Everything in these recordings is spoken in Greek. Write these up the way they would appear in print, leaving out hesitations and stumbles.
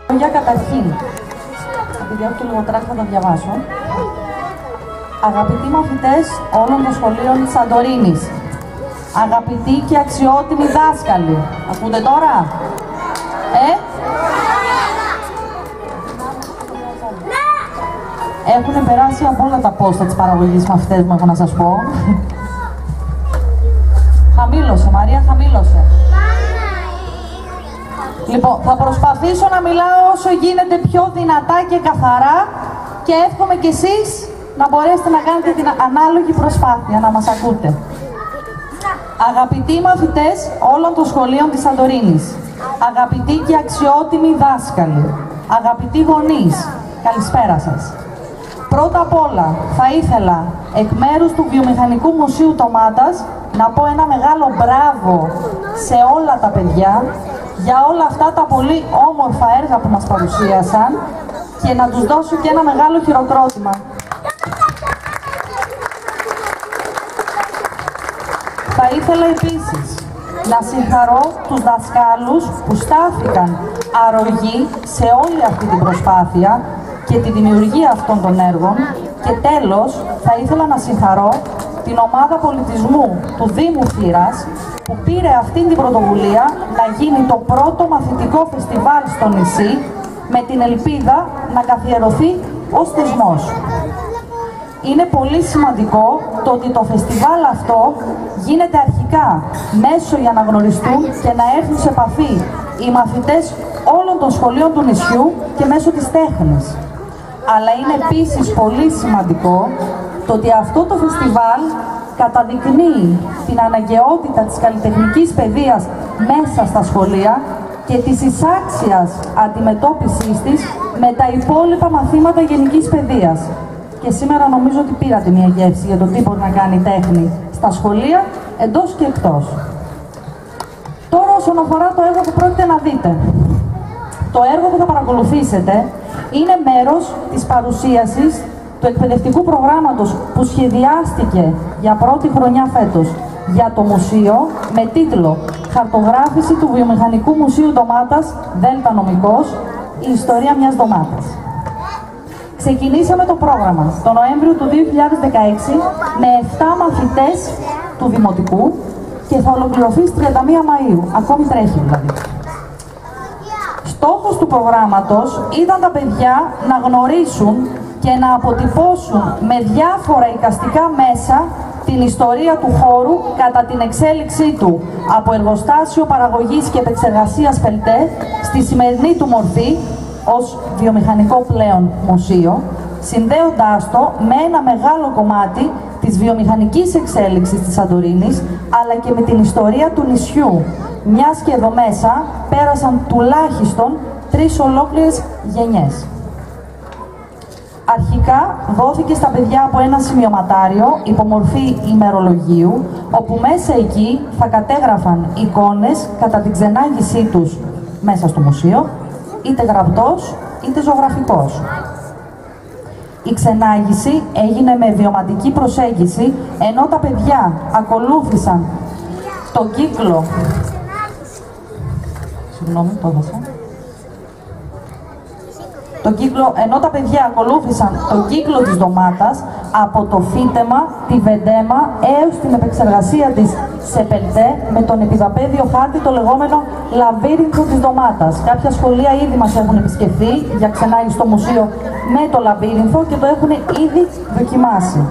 Για καταρχήν, επειδή έχω και λίγο τράχα θα τα διαβάσω. Αγαπητοί μαθητές όλων των σχολείων της Σαντορίνης, αγαπητοί και αξιότιμοι δάσκαλοι, ακούτε τώρα? Έχουν περάσει από όλα τα πόστα της παραγωγής μαθητές μου, έχω να σας πω. Χαμήλωσε, Μαρία, χαμήλωσε. Λοιπόν, θα προσπαθήσω να μιλάω όσο γίνεται πιο δυνατά και καθαρά και εύχομαι κι εσείς να μπορέσετε να κάνετε την ανάλογη προσπάθεια να μας ακούτε. Αγαπητοί μαθητές όλων των σχολείων της Σαντορίνης, αγαπητοί και αξιότιμοι δάσκαλοι, αγαπητοί γονείς, καλησπέρα σας. Πρώτα απ' όλα θα ήθελα εκ μέρους του Βιομηχανικού Μουσείου Ντομάτας να πω ένα μεγάλο μπράβο σε όλα τα παιδιά για όλα αυτά τα πολύ όμορφα έργα που μας παρουσίασαν και να τους δώσω και ένα μεγάλο χειροκρότημα. Θα ήθελα επίσης να συγχαρώ τους δασκάλους που στάθηκαν αρρωγοί σε όλη αυτή την προσπάθεια και τη δημιουργία αυτών των έργων και τέλος θα ήθελα να συγχαρώ την ομάδα πολιτισμού του Δήμου Θήρας που πήρε αυτή την πρωτοβουλία να γίνει το πρώτο μαθητικό φεστιβάλ στο νησί με την ελπίδα να καθιερωθεί ως θεσμός. Είναι πολύ σημαντικό το ότι το φεστιβάλ αυτό γίνεται αρχικά μέσω για να γνωριστούν και να έρθουν σε επαφή οι μαθητές όλων των σχολείων του νησιού και μέσω της τέχνης. Αλλά είναι επίσης πολύ σημαντικό το ότι αυτό το φεστιβάλ καταδεικνύει την αναγκαιότητα της καλλιτεχνικής παιδείας μέσα στα σχολεία και της εισάξιας αντιμετώπισης της με τα υπόλοιπα μαθήματα γενικής παιδείας. Και σήμερα νομίζω ότι πήρατε μια γεύση για το τι μπορεί να κάνει η τέχνη στα σχολεία, εντός και εκτός. Τώρα όσον αφορά το έργο που πρόκειται να δείτε. Το έργο που θα παρακολουθήσετε είναι μέρος της παρουσίασης του εκπαιδευτικού προγράμματος που σχεδιάστηκε για πρώτη χρονιά φέτος για το μουσείο με τίτλο «Χαρτογράφηση του Βιομηχανικού Μουσείου Ντομάτας, Δέλτα Νομικός, η ιστορία μιας ντομάτας». Ξεκινήσαμε το πρόγραμμα το Νοέμβριο του 2016 με 7 μαθητές του Δημοτικού και θα ολοκληρωθεί στις 31 Μαΐου, ακόμη τρέχει δηλαδή. Στόχος του προγράμματος ήταν τα παιδιά να γνωρίσουν και να αποτυπώσουν με διάφορα εικαστικά μέσα την ιστορία του χώρου κατά την εξέλιξή του από εργοστάσιο παραγωγής και επεξεργασίας πελτέ στη σημερινή του μορφή ως βιομηχανικό πλέον μουσείο, συνδέοντάς το με ένα μεγάλο κομμάτι της βιομηχανικής εξέλιξης της Σαντορίνης, αλλά και με την ιστορία του νησιού, μιας και εδώ μέσα πέρασαν τουλάχιστον 3 ολόκληρες γενιές. Αρχικά δόθηκε στα παιδιά από ένα σημειωματάριο υπομορφή ημερολογίου, όπου μέσα εκεί θα κατέγραφαν εικόνες κατά την ξενάγησή τους μέσα στο μουσείο, είτε γραπτός είτε ζωγραφικός. Η ξενάγηση έγινε με βιωματική προσέγγιση, ενώ τα παιδιά ακολούθησαν τον κύκλο... Συγγνώμη, το έδωσα. Ενώ τα παιδιά ακολούθησαν τον κύκλο της ντομάτας από το φύτεμα, τη βεντέμα έως την επεξεργασία της σε πελτέ με τον επιδαπέδιο χάρτη, το λεγόμενο λαβύρινθο της ντομάτας. Κάποια σχολεία ήδη μας έχουν επισκεφθεί για ξενάγηση στο μουσείο με το λαβύρινθο και το έχουν ήδη δοκιμάσει.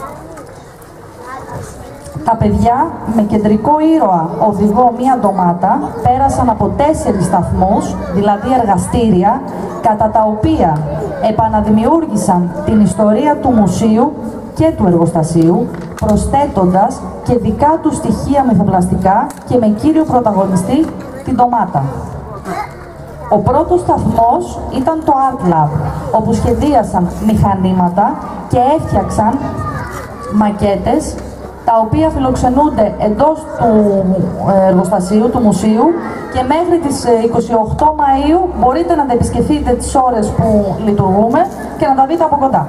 Τα παιδιά με κεντρικό ήρωα οδηγό μία ντομάτα πέρασαν από 4 σταθμούς, δηλαδή εργαστήρια, κατά τα οποία επαναδημιούργησαν την ιστορία του μουσείου και του εργοστασίου, προσθέτοντας και δικά του στοιχεία μυθοπλαστικά και με κύριο πρωταγωνιστή την ντομάτα. Ο πρώτος σταθμός ήταν το Art Lab, όπου σχεδίασαν μηχανήματα και έφτιαξαν μακέτες, τα οποία φιλοξενούνται εντός του εργοστασίου, του μουσείου, και μέχρι τις 28 Μαΐου μπορείτε να τα επισκεφτείτε τις ώρες που λειτουργούμε και να τα δείτε από κοντά.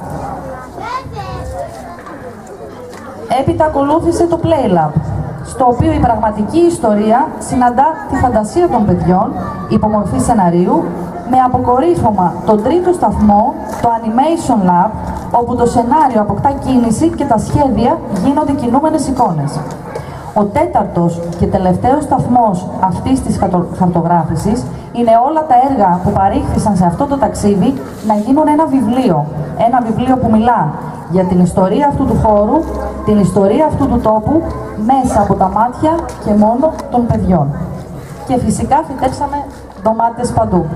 Έπειτα ακολούθησε το Play Lab, στο οποίο η πραγματική ιστορία συναντά τη φαντασία των παιδιών υπό μορφή σεναρίου με αποκορύφωμα τον τρίτο σταθμό, το Animation Lab, όπου το σενάριο αποκτά κίνηση και τα σχέδια γίνονται κινούμενες εικόνες. Ο τέταρτος και τελευταίος σταθμός αυτής της χαρτογράφησης είναι όλα τα έργα που παρήχθησαν σε αυτό το ταξίδι να γίνουν ένα βιβλίο. Ένα βιβλίο που μιλά για την ιστορία αυτού του χώρου, την ιστορία αυτού του τόπου, μέσα από τα μάτια και μόνο των παιδιών. Και φυσικά φυτέψαμε ντομάτες παντού.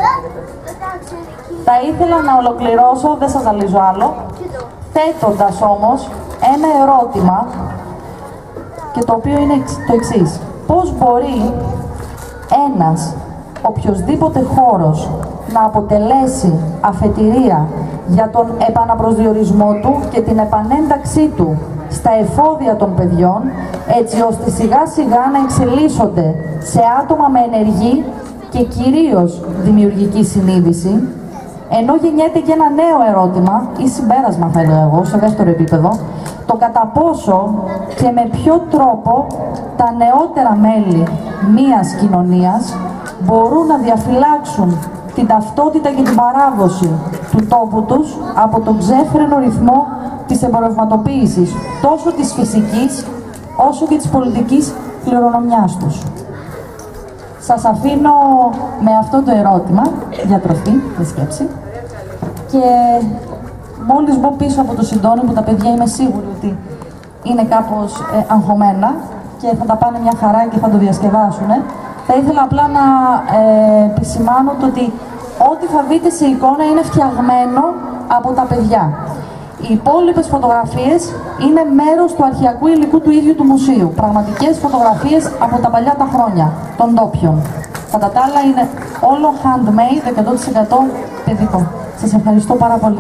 Θα ήθελα να ολοκληρώσω, δεν σας ζαλίζω άλλο, θέτοντας όμως ένα ερώτημα, και το οποίο είναι το εξής. Πώς μπορεί ένας οποιοσδήποτε χώρος να αποτελέσει αφετηρία για τον επαναπροσδιορισμό του και την επανένταξή του στα εφόδια των παιδιών, έτσι ώστε σιγά σιγά να εξελίσσονται σε άτομα με ενεργή και κυρίως δημιουργική συνείδηση, ενώ γεννιέται και ένα νέο ερώτημα ή συμπέρασμα, θα έλεγα εγώ, σε δεύτερο επίπεδο, το κατά πόσο και με ποιο τρόπο τα νεότερα μέλη μίας κοινωνίας μπορούν να διαφυλάξουν την ταυτότητα και την παράδοση του τόπου τους από τον ξέφρενο ρυθμό της εμπορευματοποίησης, τόσο της φυσικής όσο και της πολιτικής κληρονομιάς τους. Σας αφήνω με αυτό το ερώτημα για τροφή και σκέψη και μόλις μπω πίσω από το Συντόνι, που τα παιδιά είμαι σίγουρη ότι είναι κάπως αγχωμένα και θα τα πάνε μια χαρά και θα το διασκεδάσουν, θα ήθελα απλά να επισημάνω το ότι ό,τι θα δείτε σε εικόνα είναι φτιαγμένο από τα παιδιά. Οι υπόλοιπες φωτογραφίες είναι μέρος του αρχαιακού υλικού του ίδιου του μουσείου. Πραγματικές φωτογραφίες από τα παλιά τα χρόνια, των ντόπιων. Κατά τα άλλα είναι όλο handmade, 100% παιδικό. Σας ευχαριστώ πάρα πολύ.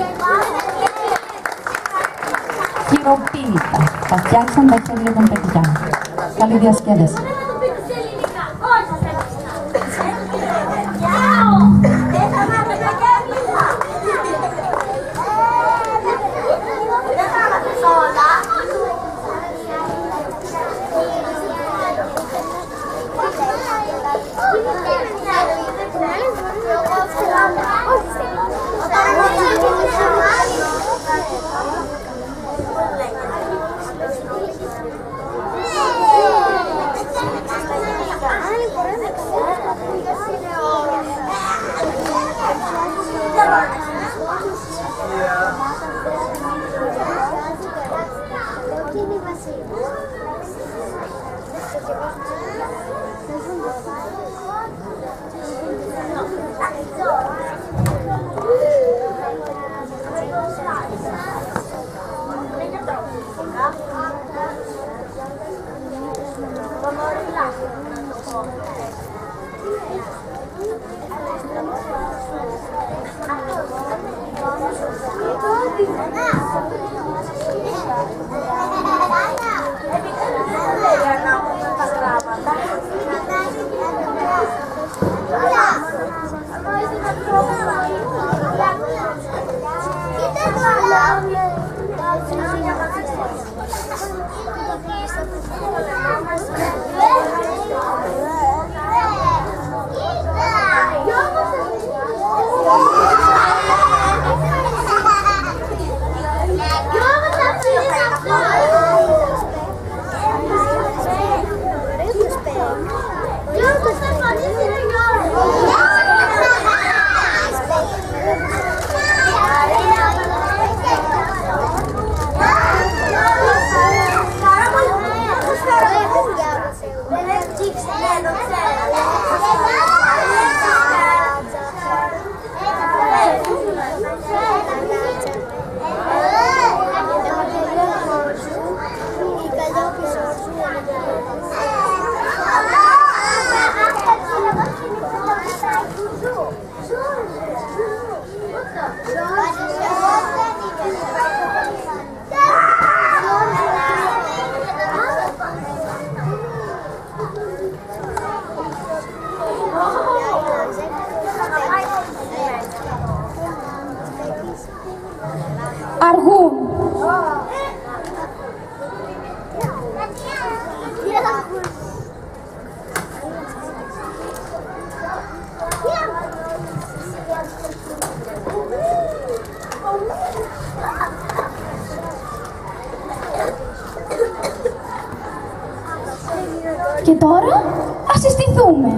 Χειροποίητα. Τα φτιάξαν τα χέρια των παιδιών. Καλή διασκέδαση. Και τώρα ας συστηθούμε.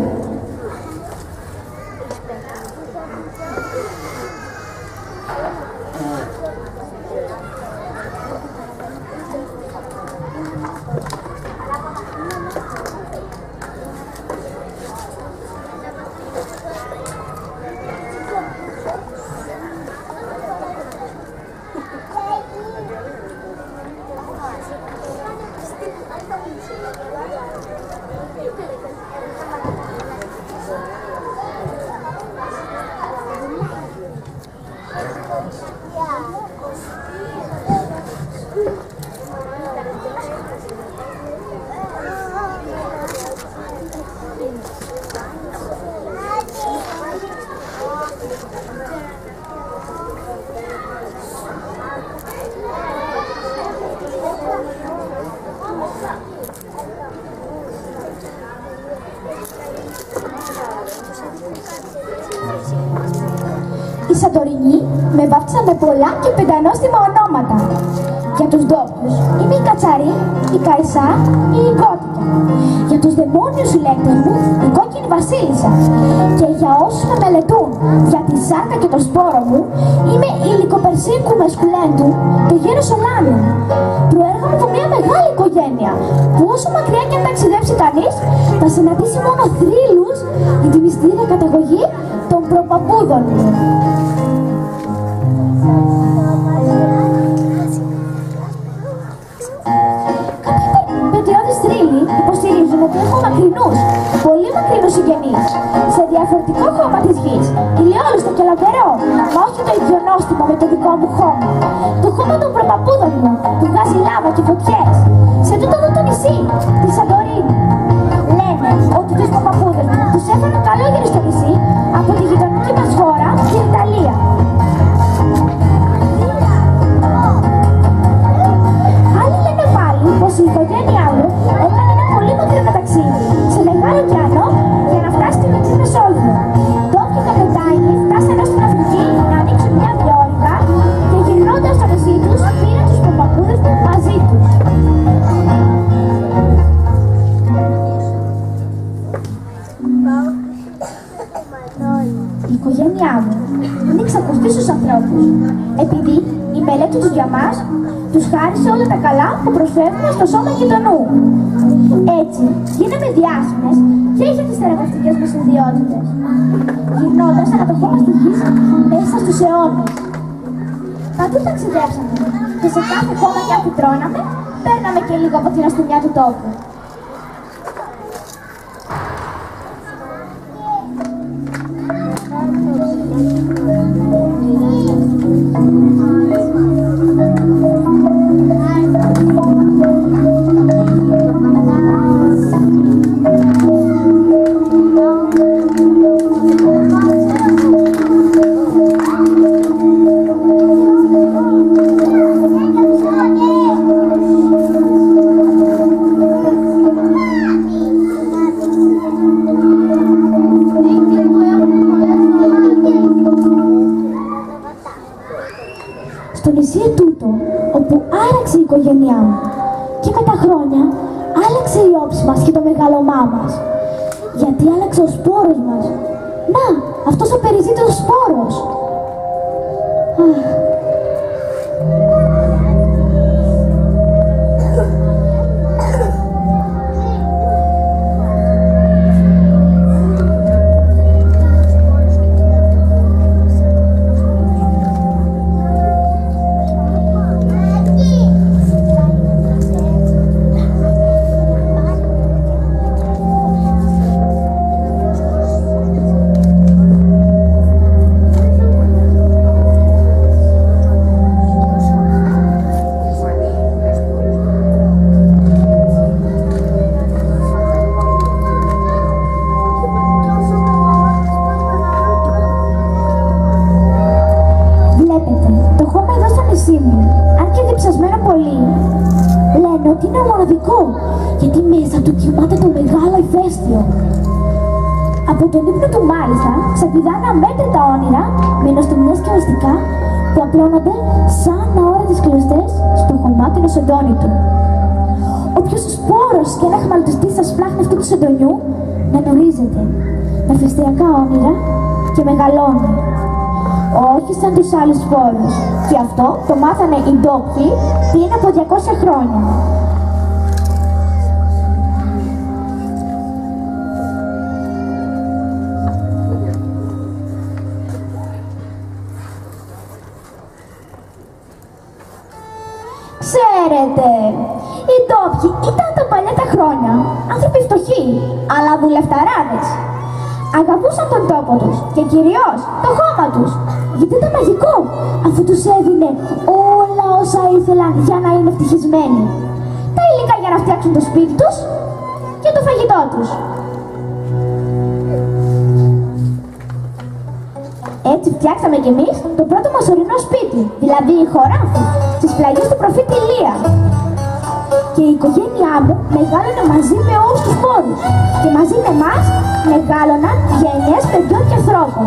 Οι Σαντορινοί με βάφτισαν με πολλά και πεντανόστιμα ονόματα. Για τους ντόπιους είμαι η Κατσαρή, η Καϊσά ή η Κώτικια. Για τους δαιμόνιους συλλέκτες μου η Κόκκινη Βασίλισσα. Και για όσους με μελετούν για τη σάρκα και το σπόρο μου είμαι η Λυκοπερσίκου Μεσκουλέντου, το γέρο Σολάνου. Προέρχομαι από μια μεγάλη οικογένεια που όσο μακριά και αν ταξιδέψει κανείς θα συναντήσει μόνο θρύλους για τη μυστήρια καταγωγή των προπαππούδων μου. Υποστηρίζουν ότι έχω μακρινούς, πολύ μακρινούς συγγενείς, σε διαφορετικό χώμα της γης, ηλιόλουστο και λαμπερό, μα όχι το ίδιο νόστιμο με το δικό μου χώμα. Το χώμα των προπαππούδων μου, που βγάζει λάβα και φωτιές, σε τούτο εδώ το νησί, τη Σαντορίνη. Λένε ότι τους προπαππούδες μου τους έφεραν καλόγεροι στο νησί από τη γειτονική μας χώρα, την Ιταλία. Άλλοι λένε πάλι πως η οικογένειά μου έκανε ένα πολύ μακρινό ταξίδι σε μεγάλο ωκεανό για να φτάσει στη Μικρή Μεσόγειο. Ντόπιοι καπετάνιοι φτάσανε στην Αφρική να ανοίξουν μια διόρυγα και γυρνώντας στο νησί τους πήραν τους προπαππούδες μου μαζί τους. Η οικογένειά μου είναι ξακουστή στους ανθρώπους, επειδή η μελέτη τους για μας τους χάρισε όλα τα καλά που προσφέρουμε στο σώμα γειτονού. Έτσι, γίναμε διάσημες και για τις θεραπευτικές μας ιδιότητες, γυρνώντας ανά το χώμα στη γη μέσα στους αιώνες. Παντού ταξιδέψαμε και σε κάθε χώμα και αν φυτρώναμε, παίρναμε και λίγο από την αστυνομία του τόπου. Η οικογένειά μου. Και με τα χρόνια άλλαξε η όψη μας και το μεγαλωμά μας. Γιατί άλλαξε ο σπόρος μας. Να, αυτός ο περιζήτητος σπόρος. ότι είναι μοναδικό, γιατί μέσα του κοιμάται το μεγάλο ηφαίστειο. Από τον ύπνο του μάλιστα ξεπηδάνε αμέτρητα όνειρα με νοστιμιές και μυστικά που απλώνονται σαν αόρατες κλωστές στο χωμάτινο σεντόνι του. Ο όποιος σπόρος και να εχμαλωτιστεί στα σπλάχνα αυτού του σεντονιού να νουρίζεται με φεστιακά όνειρα και μεγαλώνει. Όχι σαν τους άλλους σπόρους. Και αυτό το μάθανε οι ντόπιοι πριν από 200 χρόνια. Ξέρετε, οι ντόπιοι ήταν τα παλιά τα χρόνια άνθρωποι φτωχοί, αλλά δουλευταράδες. Αγαπούσαν τον τόπο τους και κυρίως το χώμα τους, γιατί ήταν μαγικό, αφού τους έδινε όλα όσα ήθελαν για να είναι ευτυχισμένοι. Τα υλικά για να φτιάξουν το σπίτι τους και το φαγητό τους. Έτσι φτιάξαμε κι εμείς το πρώτο μας ορεινό σπίτι, δηλαδή η χωράφη, στις πλαγιές του προφήτη Ηλία. Και η οικογένειά μου μεγάλωνε μαζί με όλους τους σπόρους και μαζί με εμάς μεγάλωναν γενιές παιδιών και ανθρώπων.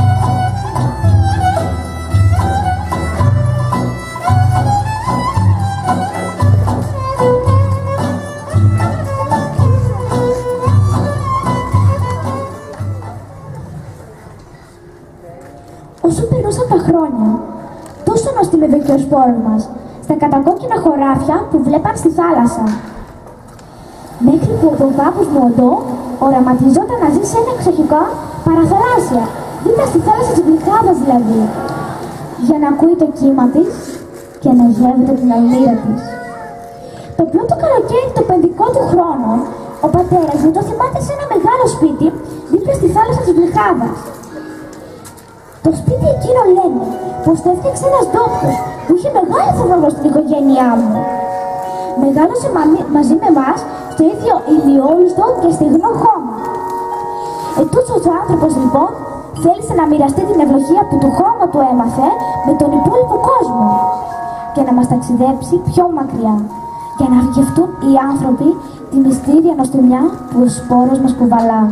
Όσο περνούσαν τα χρόνια, τόσο νοστιμεύε και ο σπόρος μας στα κατακόκκινα χωράφια που βλέπαν στη θάλασσα. Μέχρι που ο παππούς μου οντό οραματιζόταν να ζει σε ένα εξοχικά παραθαλάσσια, δίπλα στη θάλασσα της Γλυκάδας δηλαδή, για να ακούει το κύμα της και να γεύεται την αλμύρα της. Το πρώτο καλοκαίρι των παιδικών του χρόνων, ο πατέρας μου το θυμάται σε ένα μεγάλο σπίτι δίπλα στη θάλασσα της Γλυκάδας. Το σπίτι εκείνο λένε πως το έφτιαξε ένας ντόπιος που είχε μεγάλο θαυμασμό στην οικογένειά μου. Μεγάλωσε μαζί με εμάς στο ίδιο ηλιόλουστο και στιγνό χώμα. Ετούτος ο άνθρωπος λοιπόν θέλησε να μοιραστεί την ευλογία που του χώμα του έμαθε με τον υπόλοιπο κόσμο και να μας ταξιδέψει πιο μακριά για να γευτούν οι άνθρωποι τη μυστήρια νοστιμιά που ο σπόρος μας κουβαλά.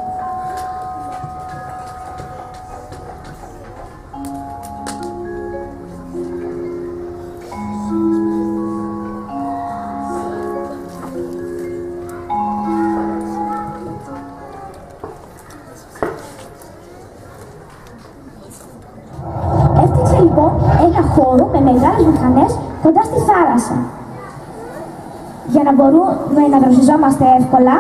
Ένα χώρο με μεγάλες μηχανές κοντά στη θάλασσα για να μπορούμε να δροσιζόμαστε εύκολα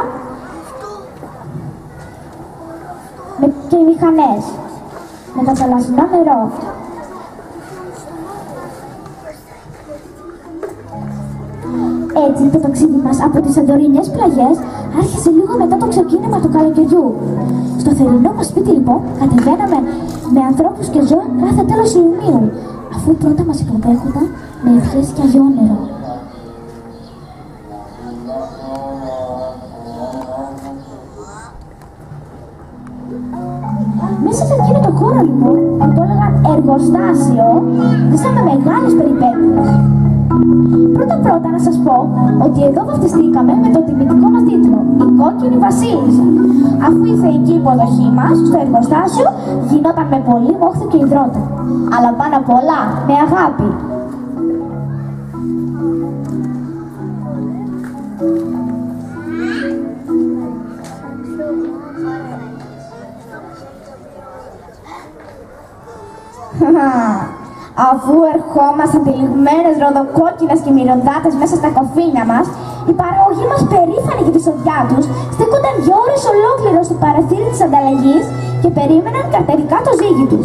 και οι μηχανές με το θαλασσινό νερό. Έτσι το ταξίδι μας από τις Σαντορινιές πλαγιές άρχισε λίγο μετά το ξεκίνημα του καλοκαιριού. Στο θερινό μας σπίτι λοιπόν κατεβαίναμε με ανθρώπους και ζώα κάθε τέλος Ιουνίου, αφού πρώτα μας υποδέχονταν με ευχές και αγιόνερο. Μέσα σε εκείνο το χώρο λοιπόν, που το έλεγαν εργοστάσιο, ζήσαμε μεγάλες περιπέτειες. Πρώτα να σας πω ότι εδώ βαφτιστήκαμε με το τιμητικό μας τίτλο, η Κόκκινη Βασίλισσα, αφού η θεϊκή υποδοχή μας στο εργοστάσιο γινόταν με πολύ μόχθο και υδρότα, αλλά πάνω απ' όλα με αγάπη. Αφού ερχόμασταν τυλιγμένες ροδοκόκκινες και μυρωδάτες μέσα στα κοφίνια μας, οι παραγωγοί μας περήφανοι για τη σοδιά τους στέκονταν 2 ώρες ολόκληρο στο παραθύρι της ανταλλαγής και περίμεναν καρτερικά το ζύγι τους.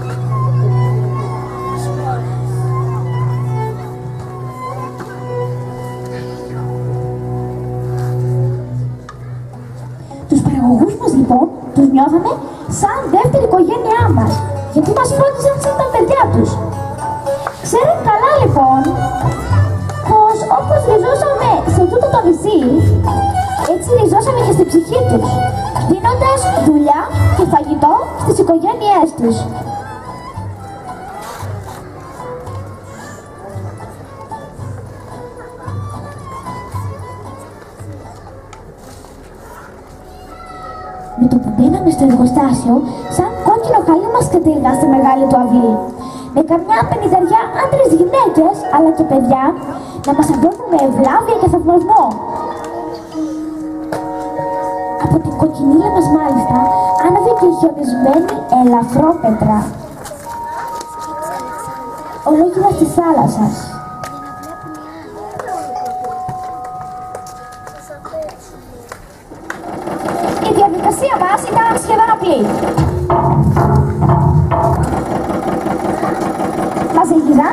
Τους παραγωγούς μας λοιπόν τους νιώθαμε σαν δεύτερη οικογένειά μας, γιατί μας φρόντιζαν σαν τα παιδιά τους. Ξέρετε καλά λοιπόν πως όπως ριζώσαμε σε τούτο το νησί, έτσι ριζώσαμε και στη ψυχή τους, δίνοντας δουλειά και φαγητό στις οικογένειές τους. Με το που μπαίναμε στο εργοστάσιο, σαν κόκκινο χαλί μας κατήγαν στη μεγάλη του αυλή. Με καμιά 50 άντρες, γυναίκες, αλλά και παιδιά, να μας αγκώνουν με ευλάβεια και θαυμασμό, από την κοκκινίλα μας μάλιστα άναβε και χιονισμένη ελαφρόπετρα. Ολόκληρα της θάλασσας. Η διαδικασία μας ήταν σχεδόν απλή. Μας ζυγίζαν,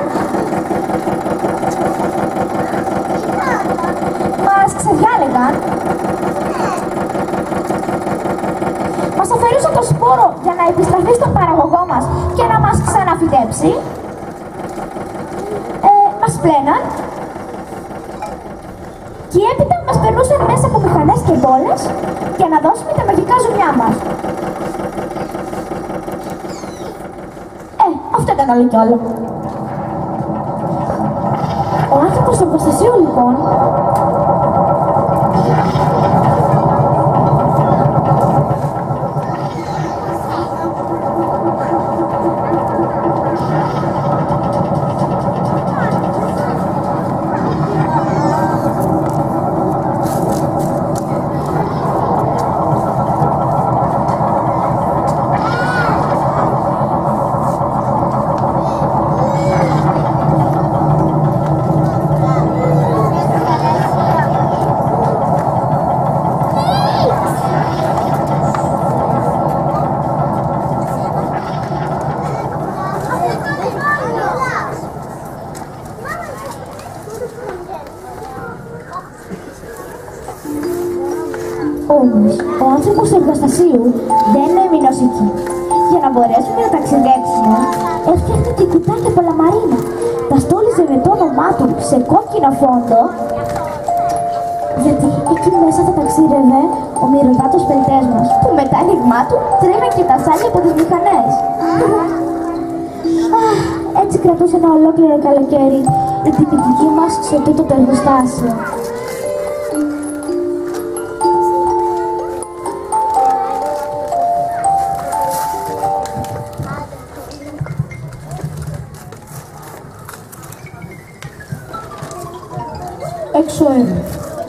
μας ξεδιάλεγαν, μας αφαιρούσαν το σπόρο για να επιστραφεί στον παραγωγό μας και να μας ξαναφυτέψει, μας πλέναν και έπειτα μας περνούσαν μέσα από μηχανές και μπόλες για να δώσουμε τα μαγικά ζουμιά μας. Αυτό ήταν όλο κι όλο. Ο άνθρωπος του εργοστασίου, λοιπόν, όμως, ο άνθρωπος του εργοστασίου δεν έμεινε ως εκεί. Για να μπορέσουμε να ταξιδέψουμε, έφτιαχνε και κουτάκια από λαμαρίνα. Τα στόλιζε με το όνομά του σε κόκκινο φόντο, γιατί εκεί μέσα θα ταξίδευε ο μυρωδάτος πελτές μας, που με τα άνοιγμά του τρέμαν και τα σάλια από τις μηχανές. Έτσι κρατούσε ένα ολόκληρο καλοκαίρι η τυπική μας σε τούτο το εργοστάσιο. Έξω έδω.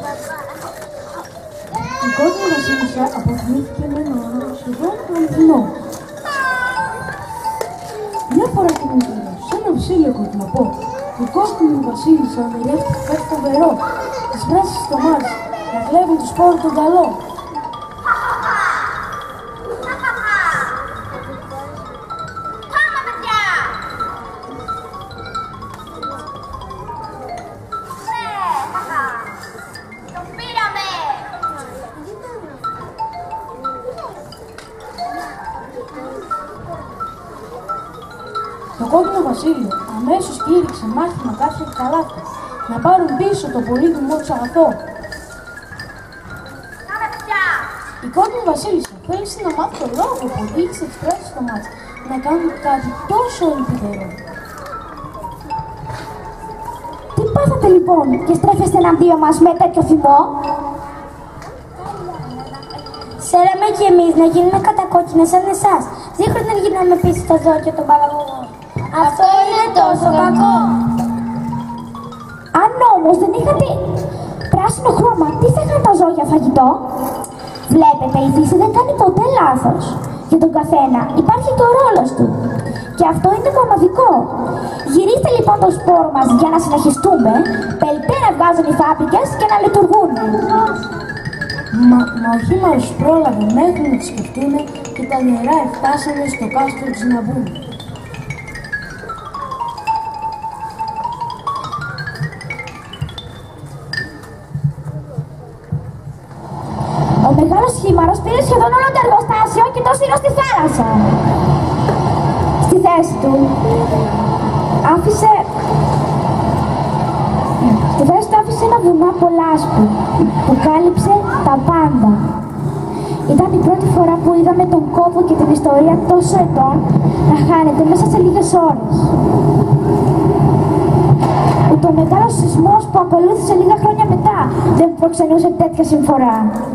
Η κόκκινη βασίλισσα αποδείχθηκε με ένα όνομα σχεδόν αληθινό. Μια φορά και μου είδα σε ένα βασίλειο να πω, η κόκκινη βασίλισσα ονειρεύτηκε κάτι φοβερό, τις βράσεις στο μάτς, να κλέβουν τους σπόρους των καλών. Το κόκκινο βασίλειο αμέσως κήρυξε μάθημα κάποια καλάθια να πάρουν πίσω το πολύτιμό τους αγαθό. Η κόκκινη βασίλισσα θέλησε να μάθει το λόγο που είχε εξτρέψει στο μάτς να κάνουν κάτι τόσο ελπιδερό. Τι πάθατε λοιπόν και στρέφεστε εναντίον μας με τέτοιο θυμό? Θέλαμε κι εμείς να γίνουμε κατακόκκινες σαν εσάς. Δίχως να γίναμε πίσω στο ζώκιο των παραγωγών. Αυτό είναι τόσο κακό. Αν όμως δεν είχατε πράσινο χρώμα, τι θα είχαν τα ζώγια φαγητό? Βλέπετε, η φύση δεν κάνει ποτέ λάθος. Για τον καθένα υπάρχει και ο ρόλος του. Και αυτό είναι μοναδικό. Γυρίστε λοιπόν το σπόρο μας για να συνεχιστούμε, πελτέ να βγάζουν οι φάμπρικες και να λειτουργούν. Μα όχι μας πρόλαβε μέχρι να τις σκεφτούμε και τα νερά φτάσανε στο κάστρο της να μπουν. Ο μεγάλος χήμαρος πήρε σχεδόν όλο το εργοστάσιο και το σύρω στη θάλασσα. Στη θέση του άφησε ένα βουνό από λάσπη που κάλυψε τα πάντα. Ήταν η πρώτη φορά που είδαμε τον κόπο και την ιστορία τόσο ετών να χάνεται μέσα σε λίγες ώρες. Ούτε ο μεγάλος σεισμός που ακολούθησε λίγα χρόνια μετά δεν προξενούσε τέτοια συμφορά.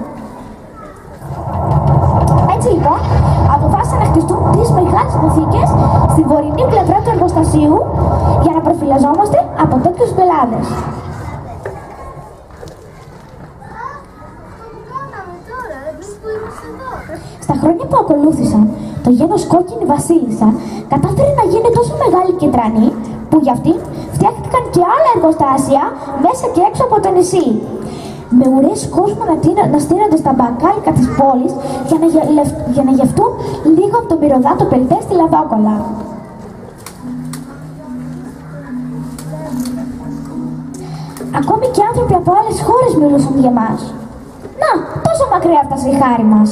Έτσι λοιπόν, αποφάσισαν να χτιστούν 3 μεγάλες αποθήκες στη βορεινή πλευρά του εργοστασίου για να προφυλαζόμαστε από τέτοιους πελάτες. Που Στα χρόνια που ακολούθησαν, το γένος Κόκκινη Βασίλισσα κατάφερε να γίνει τόσο μεγάλη και τρανή που γι' αυτήν φτιάχτηκαν και άλλα εργοστάσια μέσα και έξω από το νησί. Με ουρές κόσμου να στείνονται στα μπακάλικα της πόλης για να γευτούν λίγο από τον πυροδάτο πελτέ στη Λαδόκολα. Ακόμη και άνθρωποι από άλλες χώρες μιλούσαν για μας. Να, τόσο μακριά φτάσε η χάρη μας.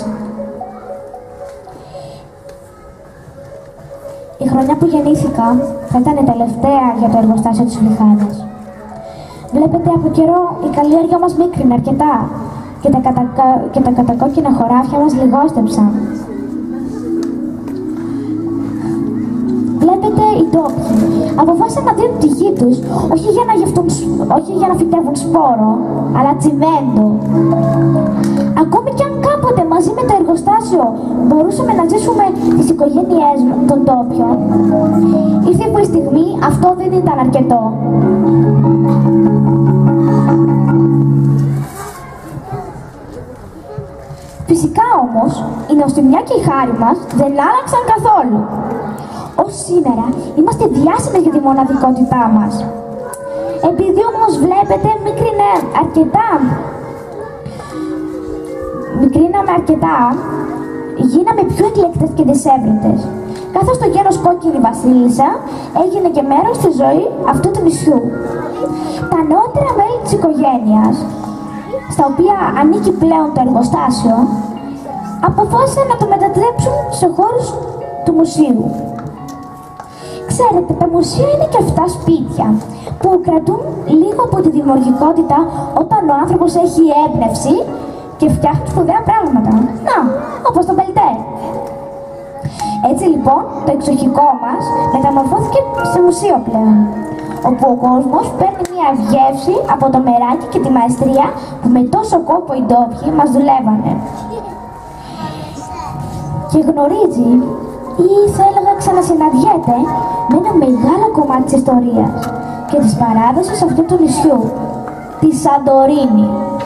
Η χρονιά που γεννήθηκα θα ήταν η τελευταία για το εργοστάσιο της Λιχάνας. Βλέπετε, από καιρό η καλλιέργεια μας μίκρινε αρκετά και τα κατακόκκινα χωράφια μας λιγόστεψαν. Βλέπετε, οι ντόπιοι αποφάσισαν να δίνουν τη γη τους όχι για να φυτεύουν σπόρο, αλλά τσιμέντο. Ακόμη κι αν κάποτε μαζί με το εργοστάσιο μπορούσαμε να ζήσουμε τις οικογένειές των ντόπιων, ήρθε που η στιγμή αυτό δεν ήταν αρκετό. Φυσικά όμως, η νοστιμιά και η χάρη μας δεν άλλαξαν καθόλου. Ως σήμερα είμαστε διάσημες για τη μοναδικότητά μας. Επειδή όμως βλέπετε μικρίναμε αρκετά, γίναμε πιο εκλεκτές και δυσέβρετες. Καθώς το γένος Κόκκινη Βασίλισσα έγινε και μέρος της ζωής αυτού του νησιού. Τα νεότερα μέλη της οικογένειας, στα οποία ανήκει πλέον το εργοστάσιο, αποφάσισαν να το μετατρέψουν σε χώρους του μουσείου. Ξέρετε, τα μουσεία είναι και αυτά σπίτια που κρατούν λίγο από τη δημιουργικότητα όταν ο άνθρωπος έχει έμπνευση και φτιάχνει σπουδαία πράγματα. Να, όπως το πελτέ. Έτσι λοιπόν, το εξοχικό μας μεταμορφώθηκε σε μουσείο πλέον, όπου ο κόσμος παίρνει μια γεύση από το μεράκι και τη μαεστρία που με τόσο κόπο οι ντόπιοι μας δουλεύανε. Και γνωρίζει, ή θα έλεγα ξανασυναντιέται, με ένα μεγάλο κομμάτι της ιστορίας και της παράδοσης αυτού του νησιού, τη Σαντορίνη.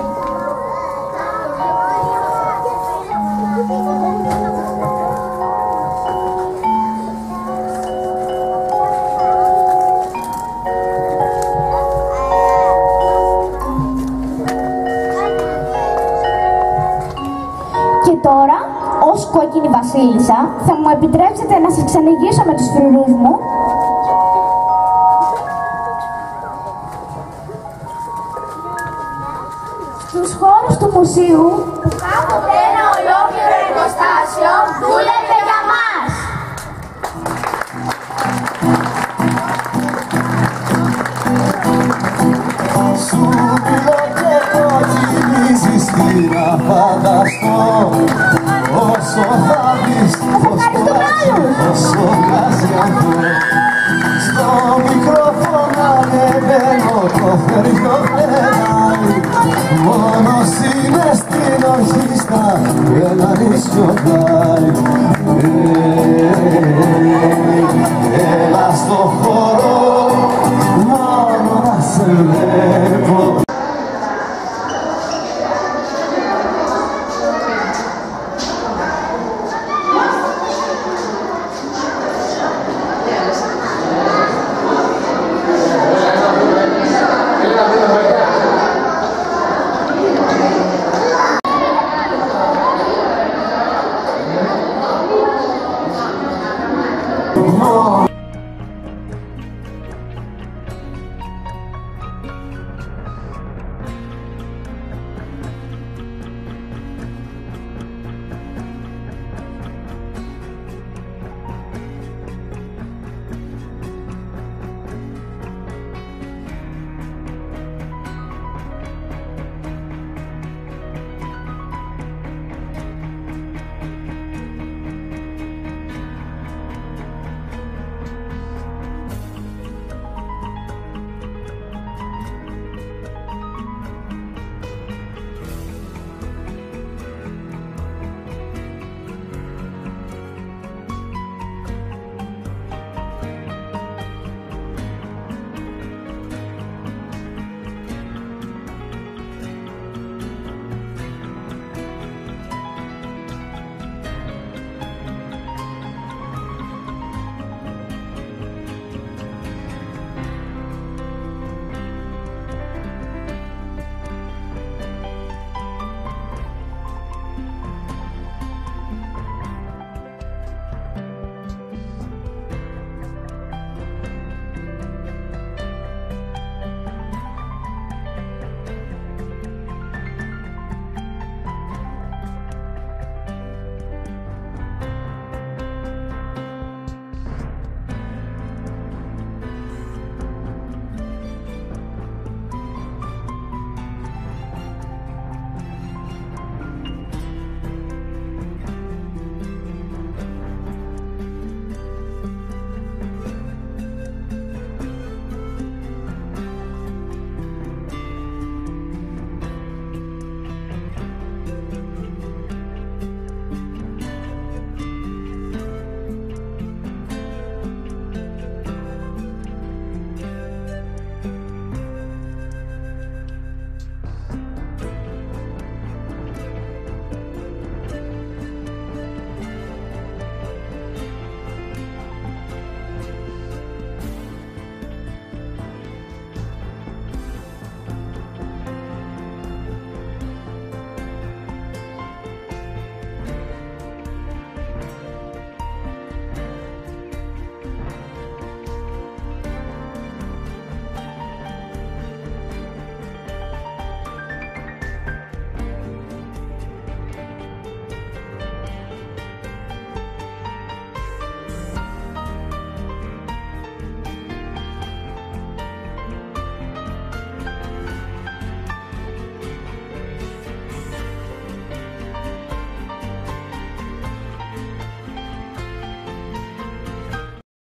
Και τώρα, ως Κόκκινη Βασίλισσα, θα μου επιτρέψετε να σας ξανηγήσω με τους φρουρούς μου. Στους χώρους του μουσείου, που κάποτε ένα ολόκληρο εργοστάσιο δούλευε για μας. Σου μιλώ και κοκκινίζεις τι να φανταστώ. Όσο θα δεις, όσο βγάζει αυτό. Στο μικρόφωνο ανεβαίνω, το χεριό περνάει. Μόνος είναι στην ορχήστρα, ένα νησιωτάρι. Έλα στο χώρο, μόνο να σε βλέπω.